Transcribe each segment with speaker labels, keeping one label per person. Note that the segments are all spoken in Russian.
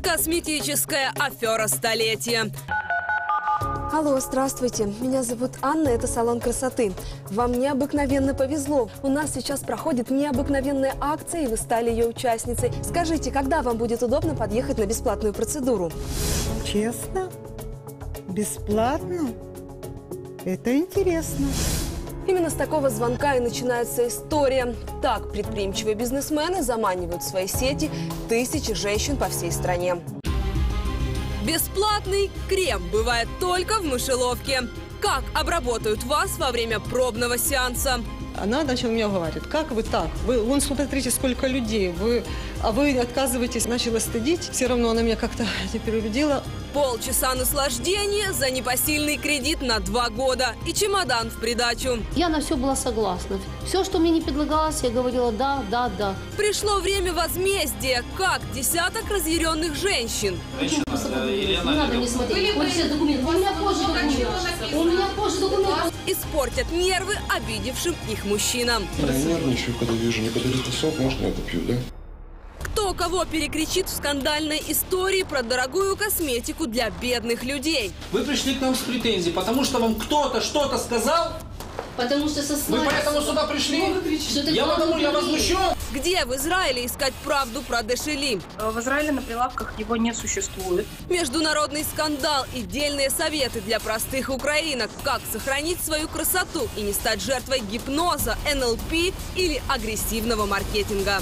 Speaker 1: Косметическая афера столетия.
Speaker 2: Алло, здравствуйте. Меня зовут Анна, это салон красоты. Вам необыкновенно повезло. У нас сейчас проходит необыкновенная акция, и вы стали ее участницей. Скажите, когда вам будет удобно подъехать на бесплатную процедуру?
Speaker 3: Честно? Бесплатно? Это интересно.
Speaker 2: Именно с такого звонка и начинается история. Так предприимчивые бизнесмены заманивают в свои сети тысячи женщин по всей стране.
Speaker 1: Бесплатный крем бывает только в мышеловке. Как обработают вас во время пробного сеанса?
Speaker 4: Она начала меня говорить, как вы так? Вон смотрите, сколько людей. Вы отказываетесь, начала стыдить. Все равно она меня как-то не переубедила.
Speaker 1: Полчаса наслаждения за непосильный кредит на 2 года и чемодан в придачу.
Speaker 5: Я на все была согласна. Все, что мне не предлагалось, я говорила да, да, да.
Speaker 1: Пришло время возмездия, как десяток разъяренных женщин.
Speaker 5: Не надо мне смотреть. Вот все документы. У меня позже документы. У меня позже документы.
Speaker 1: Испортят нервы обидевшим их мужчинам.
Speaker 6: Я нервничаю, когда вижу, не подарите сок, можно я попью, да?
Speaker 1: Кто кого перекричит в скандальной истории про дорогую косметику для бедных людей?
Speaker 7: Вы пришли к нам с претензией, потому что вам кто-то что-то сказал?
Speaker 5: Потому что
Speaker 7: Вы поэтому сюда пришли? Я возмущен.
Speaker 1: Где в Израиле искать правду про Дешели?
Speaker 8: В Израиле на прилавках его не существует.
Speaker 1: Международный скандал и дельные советы для простых украинок. Как сохранить свою красоту и не стать жертвой гипноза, НЛП или агрессивного маркетинга.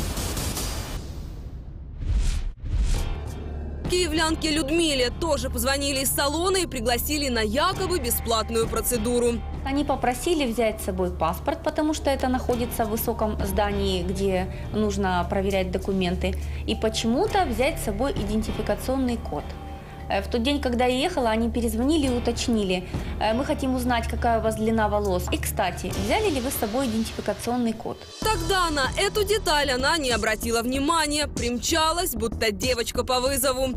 Speaker 1: Киевлянке Людмиле тоже позвонили из салона и пригласили на якобы бесплатную процедуру.
Speaker 9: Они попросили взять с собой паспорт, потому что это находится в высоком здании, где нужно проверять документы. И почему-то взять с собой идентификационный код. В тот день, когда я ехала, они перезвонили и уточнили. Мы хотим узнать, какая у вас длина волос. И, кстати, взяли ли вы с собой идентификационный код?
Speaker 1: Тогда на эту деталь она не обратила внимания. Примчалась, будто девочка по вызову.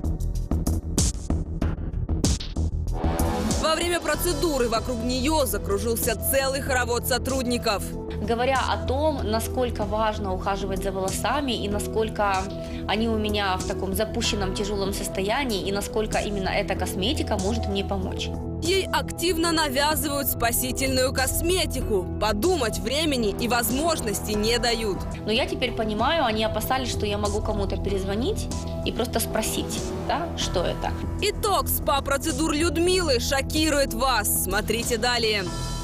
Speaker 1: Во время процедуры вокруг нее закружился целый хоровод сотрудников.
Speaker 9: Говоря о том, насколько важно ухаживать за волосами и насколько они у меня в таком запущенном тяжелом состоянии и насколько именно эта косметика может мне помочь.
Speaker 1: Ей активно навязывают спасительную косметику. Подумать времени и возможности не дают.
Speaker 9: Но я теперь понимаю, они опасались, что я могу кому-то перезвонить и просто спросить, да, что это.
Speaker 1: Итог СПА-процедур Людмилы шокирует вас. Смотрите далее.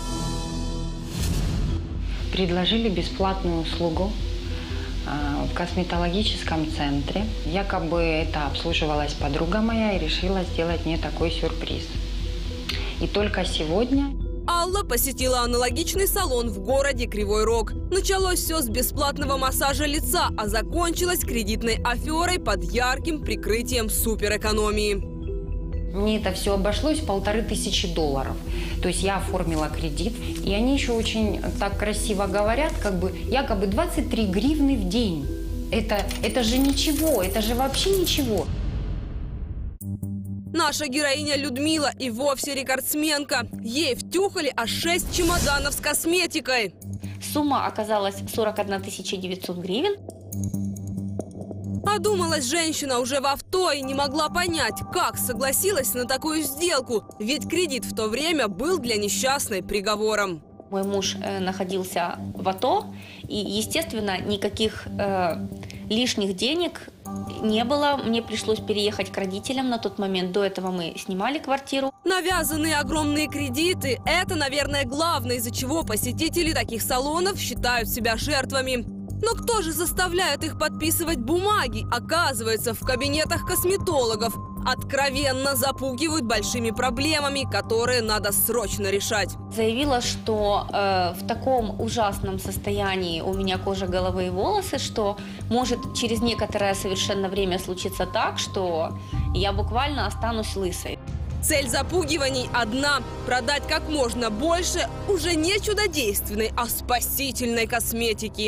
Speaker 10: Предложили бесплатную услугу в косметологическом центре. Якобы это обслуживалась подруга моя и решила сделать мне такой сюрприз. И только сегодня...
Speaker 1: Алла посетила аналогичный салон в городе Кривой Рог. Началось все с бесплатного массажа лица, а закончилось кредитной аферой под ярким прикрытием суперэкономии.
Speaker 10: Мне это все обошлось в $1500. То есть я оформила кредит. И они еще очень так красиво говорят, как бы якобы 23 гривны в день. Это же ничего, это же вообще ничего.
Speaker 1: Наша героиня Людмила и вовсе рекордсменка. Ей втюхали аж 6 чемоданов с косметикой.
Speaker 9: Сумма оказалась 41 900 гривен.
Speaker 1: Одумалась женщина уже в авто и не могла понять, как согласилась на такую сделку. Ведь кредит в то время был для несчастной приговором.
Speaker 9: Мой муж находился в АТО, и, естественно, никаких лишних денег не было. Мне пришлось переехать к родителям на тот момент. До этого мы снимали квартиру.
Speaker 1: Навязанные огромные кредиты – это, наверное, главное, из-за чего посетители таких салонов считают себя жертвами. Но кто же заставляет их подписывать бумаги? Оказывается, в кабинетах косметологов. Откровенно запугивают большими проблемами, которые надо срочно решать.
Speaker 9: Заявила, что в таком ужасном состоянии у меня кожа, головы и волосы, что может через некоторое совершенно время случиться так, что я буквально останусь лысой.
Speaker 1: Цель запугиваний одна – продать как можно больше уже не чудодейственной, а спасительной косметики.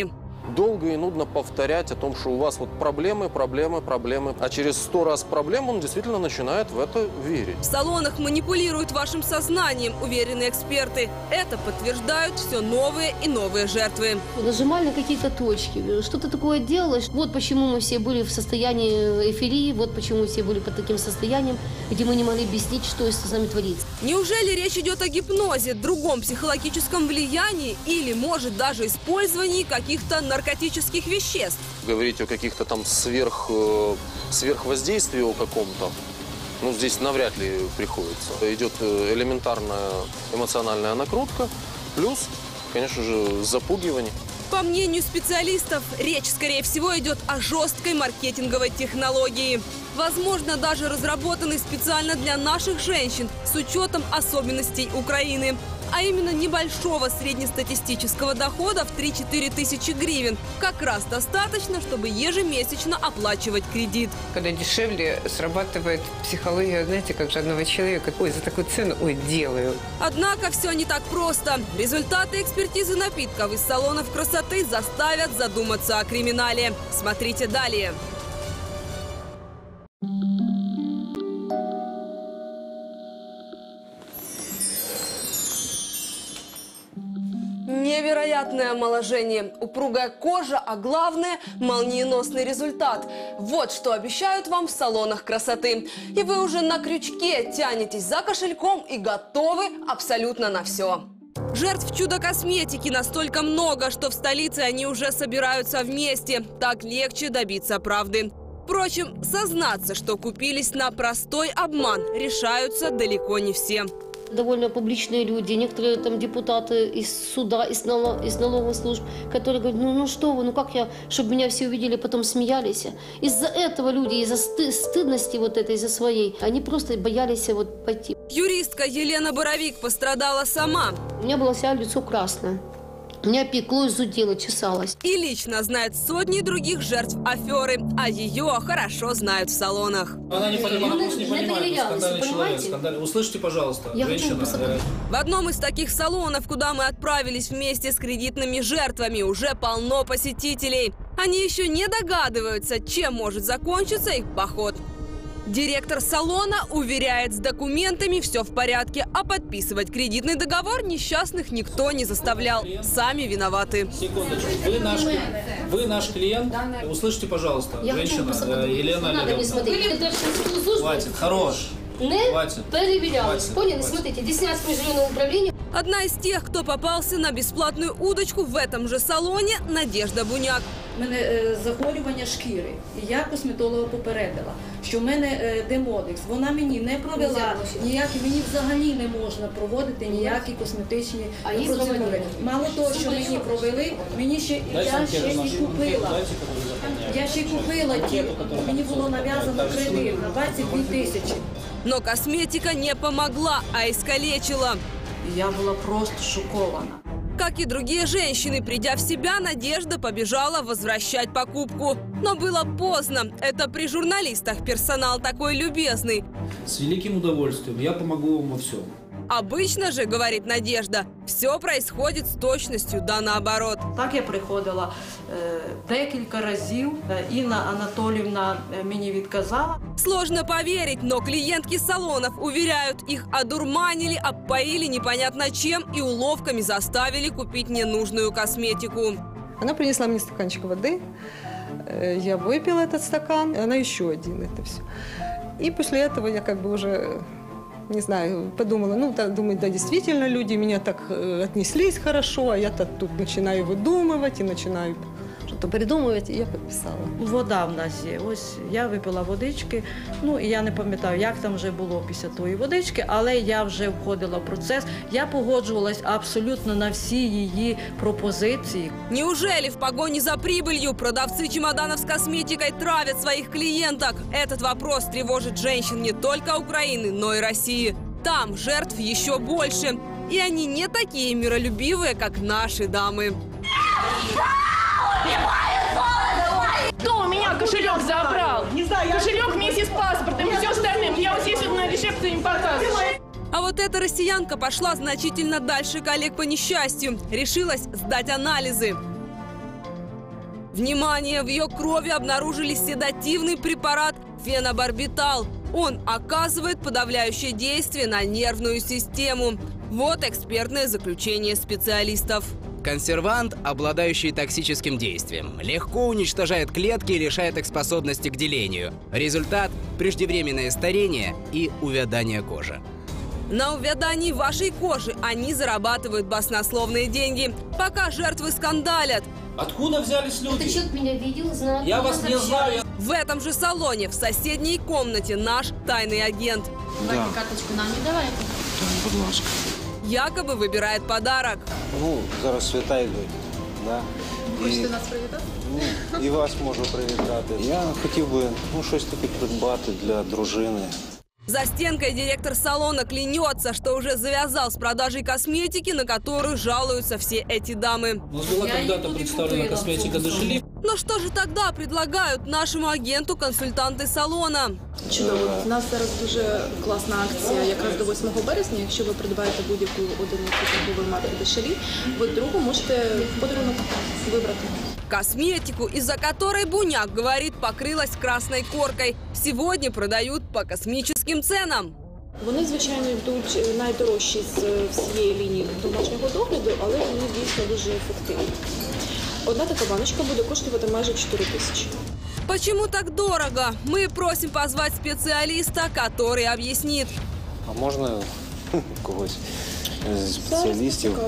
Speaker 11: долго и нудно повторять о том, что у вас вот проблемы. А через 100 раз проблем он действительно начинает в это верить.
Speaker 1: В салонах манипулируют вашим сознанием, уверены эксперты. Это подтверждают все новые и новые жертвы.
Speaker 5: Нажимали на какие-то точки, что-то такое делалось. Вот почему мы все были в состоянии эйфории, вот почему все были под таким состоянием, где мы не могли объяснить, что с нами творится.
Speaker 1: Неужели речь идет о гипнозе, другом психологическом влиянии или, может, даже использовании каких-то наркотических веществ?
Speaker 11: Говорить о каких-то там сверхвоздействии о каком-то, ну, здесь навряд ли приходится. Идет элементарная эмоциональная накрутка, плюс, конечно же, запугивание.
Speaker 1: По мнению специалистов, речь, скорее всего, идет о жесткой маркетинговой технологии. Возможно, даже разработанной специально для наших женщин с учетом особенностей Украины. А именно небольшого среднестатистического дохода в 3-4 тысячи гривен. Как раз достаточно, чтобы ежемесячно оплачивать кредит.
Speaker 12: Когда дешевле, срабатывает психология, знаете, как жадного человека. Ой, за такую цену, ой, делаю.
Speaker 1: Однако все не так просто. Результаты экспертизы напитков из салонов красоты заставят задуматься о криминале. Смотрите далее. Невероятное омоложение, упругая кожа, а главное – молниеносный результат. Вот что обещают вам в салонах красоты. И вы уже на крючке тянетесь за кошельком и готовы абсолютно на все. Жертв чудо-косметики настолько много, что в столице они уже собираются вместе. Так легче добиться правды. Впрочем, сознаться, что купились на простой обман, решаются далеко не все.
Speaker 5: Довольно публичные люди, некоторые там депутаты из суда, из налоговых служб, которые говорят, ну что вы, ну как я, чтобы меня все увидели, потом смеялись. Из-за этого люди, из-за стыдности вот этой, из-за своей, они просто боялись вот пойти.
Speaker 1: Юристка Елена Боровик пострадала сама.
Speaker 5: У меня было вся лицо красное. Меня пекло, зудело, чесалось.
Speaker 1: И лично знает сотни других жертв аферы, а ее хорошо знают в салонах.
Speaker 7: Она не понимает, не понимает, скандальный человек, скандальный. Услышьте, пожалуйста, женщина.
Speaker 1: В одном из таких салонов, куда мы отправились вместе с кредитными жертвами, уже полно посетителей. Они еще не догадываются, чем может закончиться их поход. Директор салона уверяет, с документами все в порядке, а подписывать кредитный договор несчастных никто не заставлял. Сами виноваты.
Speaker 7: Секундочку. Вы наш клиент. Услышите, пожалуйста, женщина Елена Леонидовна. Хватит, хорош.
Speaker 5: Хватит. Проверялась. Поняли? Смотрите, Деснянское районное управление.
Speaker 1: Одна из тех, кто попался на бесплатную удочку в этом же салоні – Надежда Буняк.
Speaker 13: У мене захворювання шкіри. І я косметолога попередила, що в мене демодекс. Вона мені не провела ніякі, мені взагалі не можна проводити ніякі косметичні процедури. Мало того, що мені провели, мені ще я ще й купила. Я ще й купила ті, мені було нав'язано кредит на 22 тисячі.
Speaker 1: Но косметика не помогла, а искалечила.
Speaker 13: Я была просто шокована.
Speaker 1: Как и другие женщины, придя в себя, Надежда побежала возвращать покупку. Но было поздно. Это при журналистах персонал такой любезный.
Speaker 7: С великим удовольствием. Я помогу вам во всем.
Speaker 1: Обычно же, говорит Надежда, все происходит с точностью да наоборот.
Speaker 13: Так я приходила декілька разів. Інна Анатоліївна мені відказала.
Speaker 1: Сложно поверить, но клиентки салонов уверяют, их одурманили, опоили непонятно чем и уловками заставили купить ненужную косметику.
Speaker 4: Она принесла мне стаканчик воды, я выпила этот стакан, и она еще один, это все. И после этого я как бы уже... Не знаю, подумала, ну, думаю, да, действительно, люди меня так отнеслись хорошо, а я-то тут начинаю выдумывать и начинаю что-то придумывать, и я підписала.
Speaker 13: Вода в нас є. Ось я випила водички, ну, і я не пам'ятаю, як там вже було після тої водички, але я вже входила в процес. Я погоджувалась абсолютно на всі її пропозиції.
Speaker 1: Неужели в погоне за прибылью продавцы чемоданов с косметикой травят своих клиенток? Этот вопрос тревожит женщин не только Украины, но и России. Там жертв еще больше. И они не такие миролюбивые, как наши дамы.
Speaker 14: Кто у меня кошелек забрал? Не знаю, кошелек вместе с паспортом и все остальным. Я вот здесь на рецепции им показываю.
Speaker 1: А вот эта россиянка пошла значительно дальше коллег по несчастью. Решилась сдать анализы. Внимание! В ее крови обнаружили седативный препарат фенобарбитал. Он оказывает подавляющее действие на нервную систему. Вот экспертное заключение специалистов.
Speaker 15: Консервант, обладающий токсическим действием, легко уничтожает клетки и лишает их способности к делению. Результат – преждевременное старение и увядание кожи.
Speaker 1: На увядании вашей кожи они зарабатывают баснословные деньги, пока жертвы скандалят.
Speaker 7: Откуда взялись люди?
Speaker 5: Этот человек меня видел, знал.
Speaker 7: Я вас не знаю.
Speaker 1: В этом же салоне, в соседней комнате, наш тайный агент.
Speaker 5: Давайте карточку нам не давай.
Speaker 6: Будь ласка.
Speaker 1: Якобы выбирает подарок.
Speaker 16: Ну, зараз свята йдуть, да.
Speaker 8: Хочете нас привітати?
Speaker 16: І вас можу привітати. Я хотів би, щось таке придбати для дружини.
Speaker 1: За стенкой директор салона клянется, что уже завязал с продажей косметики, на которую жалуются все эти дамы.
Speaker 7: У нас была когда-то представлена косметика Дешели.
Speaker 1: Но что же тогда предлагают нашему агенту консультанты салона?
Speaker 8: Чудово. У нас зараз дуже класна акція, якраз до 8 березня. Якщо ви придбаєте будь-яку одиницю торгової марки Дешелі, ви другу можете в подарунок вибрати.
Speaker 1: Косметику, из-за которой Буняк, говорит, покрылась красной коркой, сегодня продают по космическим ценам.
Speaker 8: Вони, звичайно, йдуть найдорожчі з всієї лінії домашнього догляду, але вони дійсно дуже ефективні. Одна така баночка буде коштувати майже 4 тисячі.
Speaker 1: Почему так дорого? Мы просим позвать специалиста, который объяснит.
Speaker 16: А можна когось з спеціалістів?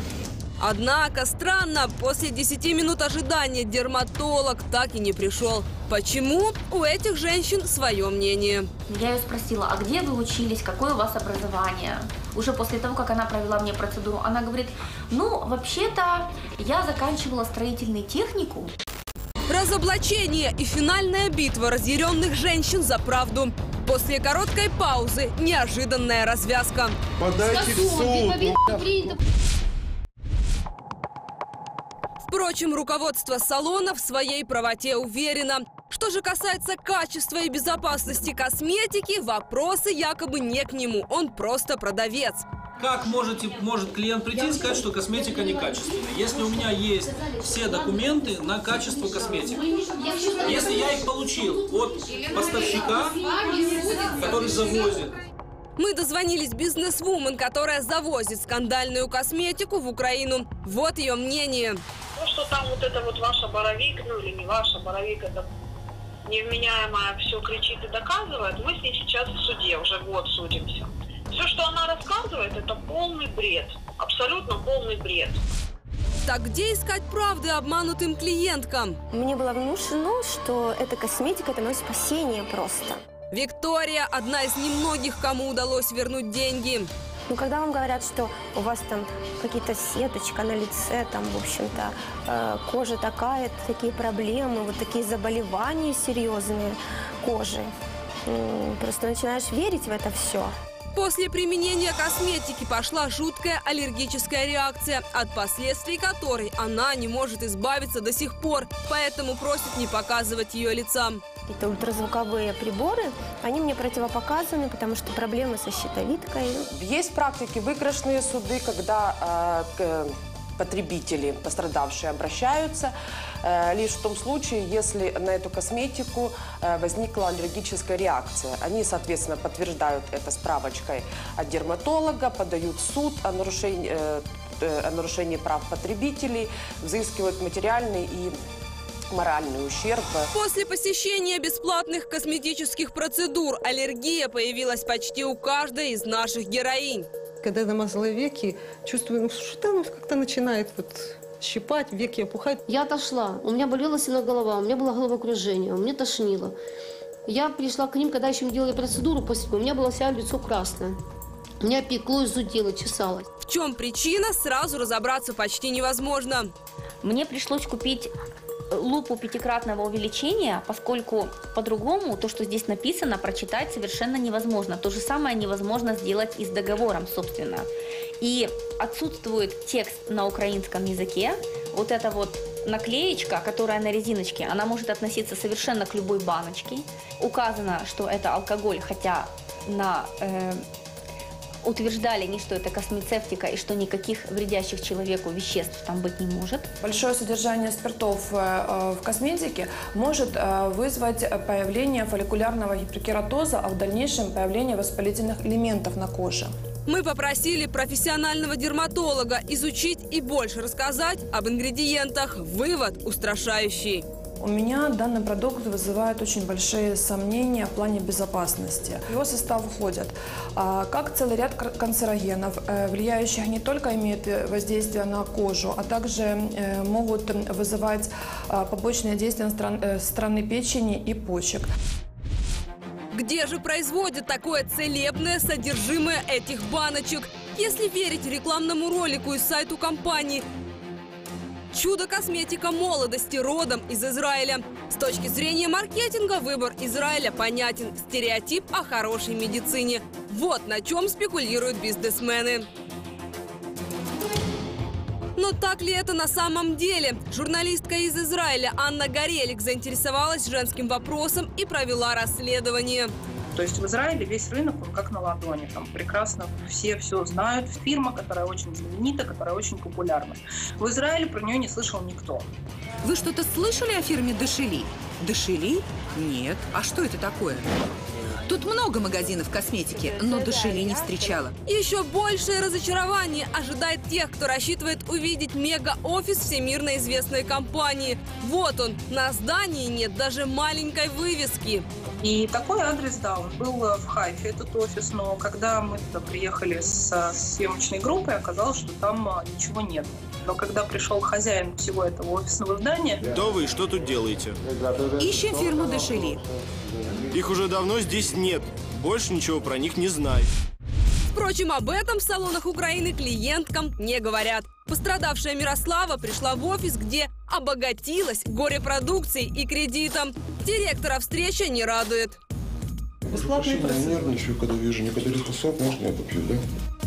Speaker 1: Однако, странно, после 10 минут ожидания дерматолог так и не пришел. Почему? У этих женщин свое мнение.
Speaker 9: Я ее спросила, а где вы учились, какое у вас образование? Уже после того, как она провела мне процедуру, она говорит, ну, вообще-то, я заканчивала строительный техникум.
Speaker 1: Разоблачение и финальная битва разъяренных женщин за правду. После короткой паузы неожиданная развязка.
Speaker 6: Подайте в суд.
Speaker 1: Впрочем, руководство салона в своей правоте уверено. Что же касается качества и безопасности косметики, вопросы якобы не к нему. Он просто продавец.
Speaker 7: Как может клиент прийти и сказать, что косметика некачественная, если у меня есть все документы на качество косметики? Если я их получил от поставщика, который завозит.
Speaker 1: Мы дозвонились бизнесвумен, которая завозит скандальную косметику в Украину. Вот ее мнение.
Speaker 17: Ну, что там вот это вот ваша Боровик, ну или не ваша Боровик, это невменяемая все кричит и доказывает. Мы с ней сейчас в суде, уже год судимся. Все, что она рассказывает, это полный бред. Абсолютно полный бред.
Speaker 1: Так где искать правды обманутым клиенткам?
Speaker 18: Мне было внушено, что эта косметика – это мое спасение просто.
Speaker 1: Виктория – одна из немногих, кому удалось вернуть деньги.
Speaker 18: Ну, когда вам говорят, что у вас там какие-то сеточка на лице, там, в общем-то, кожа такая, такие проблемы, вот такие заболевания серьезные кожи, просто начинаешь верить в это все.
Speaker 1: После применения косметики пошла жуткая аллергическая реакция, от последствий которой она не может избавиться до сих пор, поэтому просит не показывать ее лица.
Speaker 18: Это ультразвуковые приборы, они мне противопоказаны, потому что проблемы со щитовидкой.
Speaker 19: Есть в практике выигрышные суды, когда потребители, пострадавшие, обращаются лишь в том случае, если на эту косметику возникла аллергическая реакция. Они, соответственно, подтверждают это справочкой от дерматолога, подают в суд о нарушении прав потребителей, взыскивают материальный и моральный ущерб.
Speaker 1: После посещения бесплатных косметических процедур аллергия появилась почти у каждой из наших героинь.
Speaker 4: Когда я намазала веки, чувствую, что там как-то начинает щипать, веки опухать.
Speaker 5: Я отошла, у меня болела сильно голова, у меня было головокружение, у меня тошнило. Я пришла к ним, когда еще делали процедуру, у меня было вся лицо красное. У меня пекло и зудело, чесалось.
Speaker 1: В чем причина, сразу разобраться почти невозможно.
Speaker 9: Мне пришлось купить лупу 5-кратного увеличения, поскольку по-другому то, что здесь написано, прочитать совершенно невозможно. То же самое невозможно сделать и с договором, собственно. И отсутствует текст на украинском языке. Вот эта вот наклеечка, которая на резиночке, она может относиться совершенно к любой баночке. Указано, что это алкоголь, хотя на утверждали они, что это космецевтика и что никаких вредящих человеку веществ там быть не может.
Speaker 20: Большое содержание спиртов в косметике может вызвать появление фолликулярного гиперкератоза, а в дальнейшем появление воспалительных элементов на коже.
Speaker 1: Мы попросили профессионального дерматолога изучить и больше рассказать об ингредиентах. Вывод устрашающий.
Speaker 20: У меня данный продукт вызывает очень большие сомнения в плане безопасности. В его состав входят как целый ряд канцерогенов, влияющих не только имеют воздействие на кожу, а также могут вызывать побочные действия со стороны печени и почек.
Speaker 1: Где же производят такое целебное содержимое этих баночек? Если верить рекламному ролику и сайту компании, чудо-косметика молодости родом из Израиля. С точки зрения маркетинга выбор Израиля понятен. Стереотип о хорошей медицине. Вот на чем спекулируют бизнесмены. Но так ли это на самом деле? Журналистка из Израиля Анна Горелик заинтересовалась женским вопросом и провела расследование.
Speaker 21: То есть в Израиле весь рынок он как на ладони. Там прекрасно все знают. Фирма, которая очень знаменита, которая очень популярна. В Израиле про нее не слышал никто.
Speaker 22: Вы что-то слышали о фирме Дешели? Дешели? Нет. А что это такое? Тут много магазинов косметики, но Дешели не встречала.
Speaker 1: Еще большее разочарование ожидает тех, кто рассчитывает увидеть мега-офис всемирно известной компании. Вот он, на здании нет даже маленькой вывески.
Speaker 21: И такой адрес, да, он был в Хайфе, этот офис, но когда мы туда приехали со съемочной группой, оказалось, что там ничего нет. Но когда пришел хозяин всего этого офисного здания...
Speaker 23: Кто вы и что тут делаете?
Speaker 22: Ищем фирму Дешели.
Speaker 23: Их уже давно здесь нет. Больше ничего про них не знаю.
Speaker 1: Впрочем, об этом в салонах Украины клиенткам не говорят. Пострадавшая Мирослава пришла в офис, где обогатилась горепродукцией и кредитом. Директора встреча не радует.
Speaker 6: Бесплатный процесс. Я нервничаю, когда вижу неподалеку сок, можно я попью, да?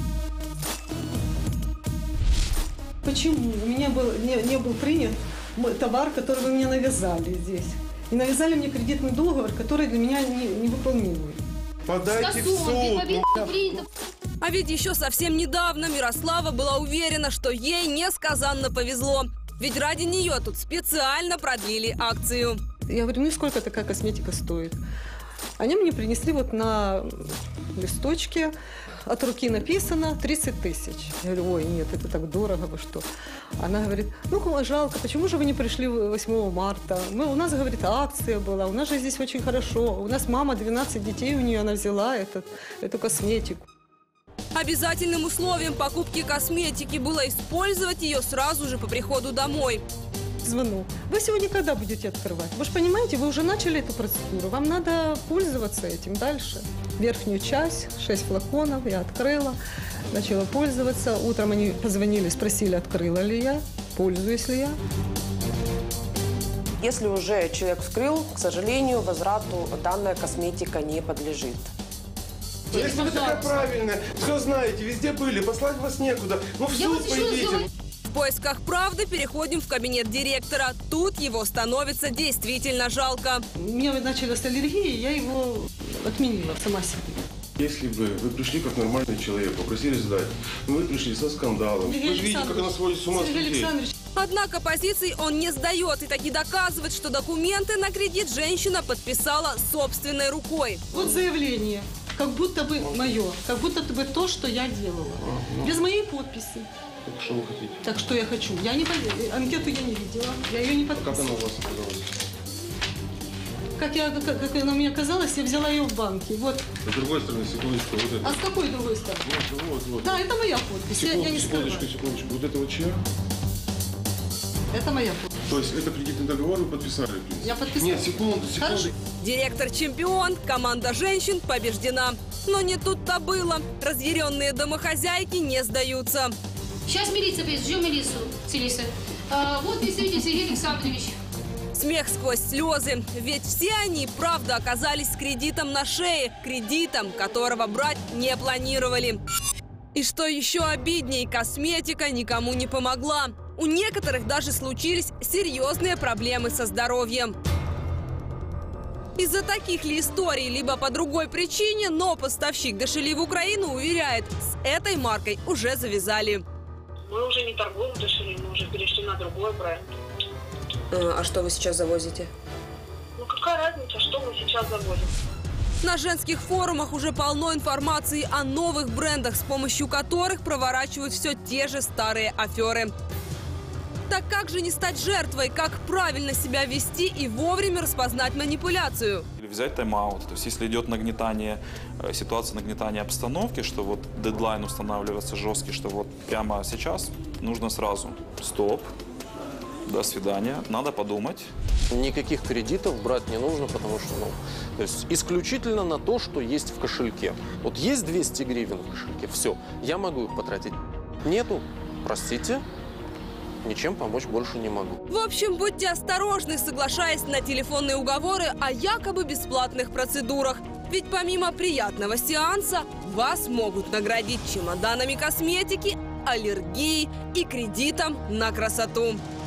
Speaker 4: Почему? У меня не был принят товар, который вы мне навязали здесь. И навязали мне кредитный договор, который для меня невыполнимый.
Speaker 6: Подайте в суд!
Speaker 1: А ведь еще совсем недавно Мирослава была уверена, что ей несказанно повезло. Ведь ради нее тут специально продлили акцию.
Speaker 4: Я говорю, ну и сколько такая косметика стоит? Они мне принесли вот на листочке, от руки написано 30 тысяч. Я говорю, ой, нет, это так дорого, вы что? Она говорит, ну, жалко, почему же вы не пришли 8 марта? У нас, говорит, акция была, у нас же здесь очень хорошо. У нас мама, 12 детей у нее, она взяла эту косметику.
Speaker 1: Обязательным условием покупки косметики было использовать ее сразу же по приходу домой.
Speaker 4: Звонок. Вы сегодня когда будете открывать? Вы же понимаете, вы уже начали эту процедуру. Вам надо пользоваться этим дальше. Верхнюю часть, 6 флаконов я открыла, начала пользоваться. Утром они позвонили, спросили, открыла ли я, пользуюсь ли я.
Speaker 19: Если уже человек вскрыл, к сожалению, возврату данная косметика не подлежит.
Speaker 6: Если вы такая правильная, все знаете, везде были, послать вас некуда. Ну в суд пойдите.
Speaker 1: В поисках правды переходим в кабинет директора. Тут его становится действительно жалко.
Speaker 4: У меня началась аллергия, я его отменила сама себе.
Speaker 6: Если бы вы пришли как нормальный человек, попросили сдать, но вы пришли со скандалом. Вы же видите, как она сводит с ума людей.
Speaker 1: Однако позиций он не сдает и таки доказывает, что документы на кредит женщина подписала собственной рукой.
Speaker 4: Вот заявление, как будто бы мое, как будто бы то, что я делала. Без моей подписи.
Speaker 6: Так что вы хотите?
Speaker 4: Так что я хочу. Анкету я не видела, я ее не подписывала.
Speaker 6: Как она у вас оказалась?
Speaker 4: Как она у меня оказалась, я взяла ее в банке. Вот.
Speaker 6: С другой стороны, секундочку, вот это.
Speaker 4: А с какой другой стороны?
Speaker 6: Вот.
Speaker 4: Да, это моя подпись.
Speaker 6: Секундочку. Вот это вот чья?
Speaker 4: Это моя подпись.
Speaker 6: То есть это кредитный договор вы подписали?
Speaker 4: Я подписала.
Speaker 6: Нет, секунду.
Speaker 1: Хорошо. Директор чемпион, команда женщин побеждена. Но не тут-то было. Разъяренные домохозяйки не сдаются.
Speaker 5: Сейчас милиция приедет, ждем милицию. Вот представитель Сергей Александрович.
Speaker 1: Смех сквозь слезы. Ведь все они, правда, оказались с кредитом на шее. Кредитом, которого брать не планировали. И что еще обидней, косметика никому не помогла. У некоторых даже случились серьезные проблемы со здоровьем. Из-за таких ли историй, либо по другой причине, но поставщик Дешели в Украину уверяет, с этой маркой уже завязали.
Speaker 17: Мы уже не торгуем Дешели, мы уже перешли на другой бренд.
Speaker 2: А что вы сейчас завозите?
Speaker 17: Ну какая разница, что мы сейчас завозим?
Speaker 1: На женских форумах уже полно информации о новых брендах, с помощью которых проворачивают все те же старые аферы. Так как же не стать жертвой, как правильно себя вести и вовремя распознать манипуляцию?
Speaker 3: Или взять тайм-аут. То есть если идет нагнетание, ситуация нагнетания обстановки, что вот дедлайн устанавливается жесткий, что вот прямо сейчас нужно сразу стоп, до свидания, надо подумать.
Speaker 11: Никаких кредитов брать не нужно, потому что, то есть исключительно на то, что есть в кошельке. Вот есть 200 гривен в кошельке, все, я могу их потратить. Нету, простите. Ничем помочь больше не могу.
Speaker 1: В общем, будьте осторожны, соглашаясь на телефонные уговоры о якобы бесплатных процедурах. Ведь помимо приятного сеанса, вас могут наградить чемоданами косметики, аллергией и кредитом на красоту.